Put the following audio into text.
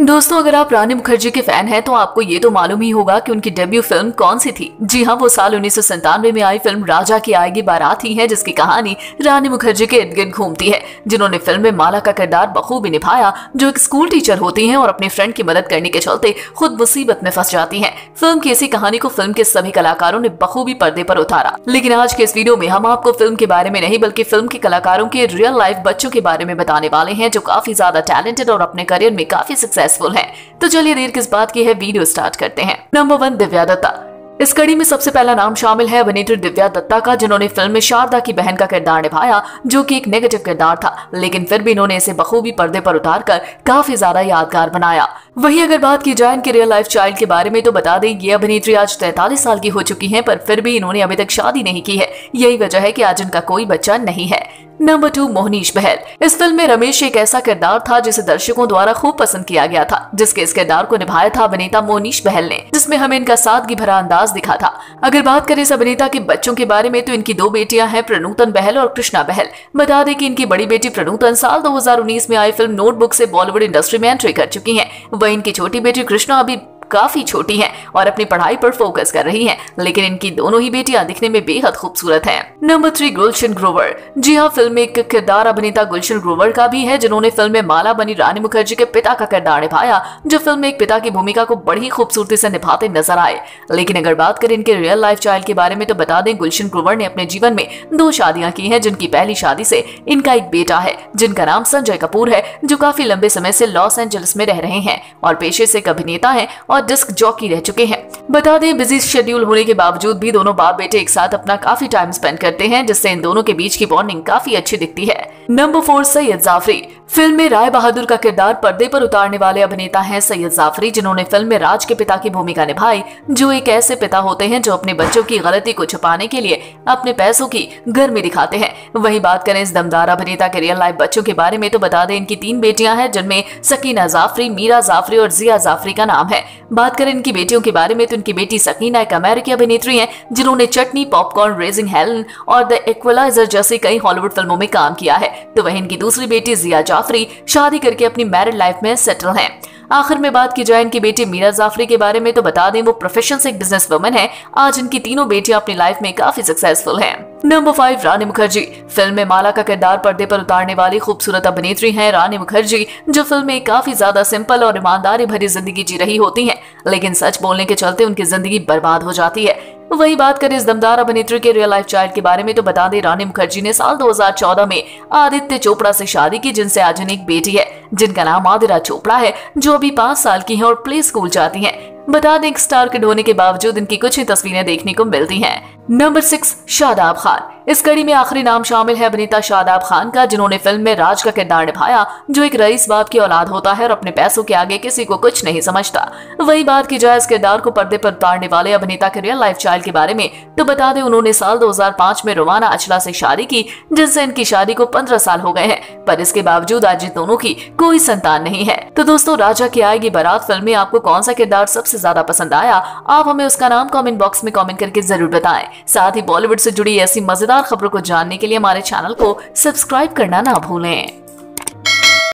दोस्तों, अगर आप रानी मुखर्जी के फैन हैं तो आपको ये तो मालूम ही होगा कि उनकी डेब्यू फिल्म कौन सी थी। जी हाँ, वो साल 1997 में आई फिल्म राजा की आएगी बारात ही है, जिसकी कहानी रानी मुखर्जी के इर्द गिर्द घूमती है, जिन्होंने फिल्म में माला का किरदार बखूबी निभाया, जो एक स्कूल टीचर होती हैं और अपने फ्रेंड की मदद करने के चलते खुद मुसीबत में फंस जाती हैं। फिल्म की इसी कहानी को फिल्म के सभी कलाकारों ने बखूबी पर्दे पर उतारा। लेकिन आज के इस वीडियो में हम आपको फिल्म के बारे में नहीं बल्कि फिल्म के कलाकारों के रियल लाइफ बच्चों के बारे में बताने वाले हैं, जो काफी ज्यादा टैलेंटेड और अपने करियर में काफी सक्सेसफुल है। तो चलिए देर किस बात की है, वीडियो स्टार्ट करते हैं। नंबर 1, दिव्या दत्ता। इस कड़ी में सबसे पहला नाम शामिल है अभिनेत्री दिव्या दत्ता का, जिन्होंने फिल्म में शारदा की बहन का किरदार निभाया, जो कि एक नेगेटिव किरदार था, लेकिन फिर भी इन्होंने इसे बखूबी पर्दे पर उतारकर काफी ज्यादा यादगार बनाया। वहीं अगर बात की जाए इनके रियल लाइफ चाइल्ड के बारे में तो बता दें, ये अभिनेत्री आज 43 साल की हो चुकी हैं, पर फिर भी इन्होंने अभी तक शादी नहीं की है। यही वजह है कि आज इनका कोई बच्चा नहीं है। नंबर 2, मोहनीश बहल। इस फिल्म में रमेश एक ऐसा किरदार था जिसे दर्शकों द्वारा खूब पसंद किया गया था, जिसके इस किरदार को निभाया था अभिनेता मोहनीश बहल ने, जिसमें हमें इनका सादगी भरा अंदाज दिखा था। अगर बात करें इस अभिनेता के बच्चों के बारे में तो इनकी 2 बेटियां हैं, प्रणूतन बहल और कृष्णा बहल। बता दें कि इनकी बड़ी बेटी प्रणूतन साल 2019 में आई फिल्म नोटबुक से बॉलीवुड इंडस्ट्री में एंट्री कर चुकी है। वहीं इनकी छोटी बेटी कृष्णा अभी काफी छोटी हैं और अपनी पढ़ाई पर फोकस कर रही हैं, लेकिन इनकी दोनों ही बेटियां दिखने में बेहद खूबसूरत हैं। नंबर 3, गुलशन ग्रोवर। जी हाँ, फिल्म में एक किरदार अभिनेता गुलशन ग्रोवर का भी है, जिन्होंने फिल्म में माला बनी रानी मुखर्जी के पिता का किरदार निभाया, जो फिल्म में एक पिता की भूमिका को बड़ी खूबसूरती से निभाते नजर आए। लेकिन अगर बात करें इनके रियल लाइफ चाइल्ड के बारे में तो बता दें, गुलशन ग्रोवर ने अपने जीवन में 2 शादियां की हैं, जिनकी पहली शादी से इनका एक बेटा है, जिनका नाम संजय कपूर है, जो काफी लंबे समय से लॉस एंजलिस में रह रहे हैं और पेशे से एक अभिनेता है और डिस्क जॉकी रह चुके हैं। बता दें, बिजी शेड्यूल होने के बावजूद भी दोनों बाप बेटे एक साथ अपना काफी टाइम स्पेंड करते हैं, जिससे इन दोनों के बीच की बॉन्डिंग काफी अच्छी दिखती है। नंबर 4, सैयद जाफरी। फिल्म में राय बहादुर का किरदार पर्दे पर उतारने वाले अभिनेता हैं सैयद जाफरी, जिन्होंने फिल्म में राज के पिता की भूमिका निभाई, जो एक ऐसे पिता होते हैं जो अपने बच्चों की गलती को छुपाने के लिए अपने पैसों की गर्मी दिखाते हैं। वहीं बात करें इस दमदार अभिनेता के रियल लाइफ बच्चों के बारे में तो बता दें, इनकी 3 बेटियां हैं, जिनमें सकीना जाफरी, मीरा जाफरी और जिया जाफरी का नाम है। बात करें इनकी बेटियों के बारे में तो इनकी बेटी सकीना एक अमेरिकी अभिनेत्री है, जिन्होंने चटनी, पॉपकॉर्न, रेजिंग हेलन और द इक्वलाइजर जैसी कई हॉलीवुड फिल्मों में काम किया है। तो वहीं इनकी दूसरी बेटी जिया जाफरी शादी करके अपनी मैरिड लाइफ में सेटल हैं। आखिर में बात की जाए इनकी बेटी मीरा जाफरी के बारे में तो बता दें, वो प्रोफेशन से एक बिजनेस वुमन है। आज इनकी तीनों बेटियां अपनी लाइफ में काफी सक्सेसफुल हैं। नंबर 5, रानी मुखर्जी। फिल्म में माला का किरदार पर्दे पर उतारने वाली खूबसूरत अभिनेत्री हैं रानी मुखर्जी, जो फिल्म में काफी ज्यादा सिंपल और ईमानदारी भरी जिंदगी जी रही होती हैं, लेकिन सच बोलने के चलते उनकी जिंदगी बर्बाद हो जाती है। वही बात करें इस दमदार अभिनेत्री के रियल लाइफ चाइल्ड के बारे में तो बता दें, रानी मुखर्जी ने साल 2014 में आदित्य चोपड़ा से शादी की, जिनसे आज एक बेटी है, जिनका नाम आदिरा चोपड़ा है, जो अभी 5 साल की है और प्ले स्कूल जाती हैं। बता दें, एक स्टार किड होने के बावजूद इनकी कुछ ही तस्वीरें देखने को मिलती हैं। नंबर 6, शादाब खान। इस कड़ी में आखिरी नाम शामिल है अभिनेता शादाब खान का, जिन्होंने फिल्म में राज का किरदार निभाया, जो एक रईस बाप की औलाद होता है और अपने पैसों के आगे किसी को कुछ नहीं समझता। वही बात की जाए इस किरदार को पर्दे पर उतारने वाले अभिनेता के रियल लाइफ चाइल्ड के बारे में तो बता दें, उन्होंने साल 2005 में रोमाना अचला से शादी की, जिनसे इनकी शादी को 15 साल हो गए हैं, पर इसके बावजूद आज इन दोनों की कोई संतान नहीं है। तो दोस्तों, राजा की आएगी बारात फिल्म में आपको कौन सा किरदार सबसे ज्यादा पसंद आया? आप हमें उसका नाम कमेंट बॉक्स में कमेंट करके जरूर बताएं। साथ ही बॉलीवुड से जुड़ी ऐसी मजेदार खबरों को जानने के लिए हमारे चैनल को सब्सक्राइब करना ना भूलें।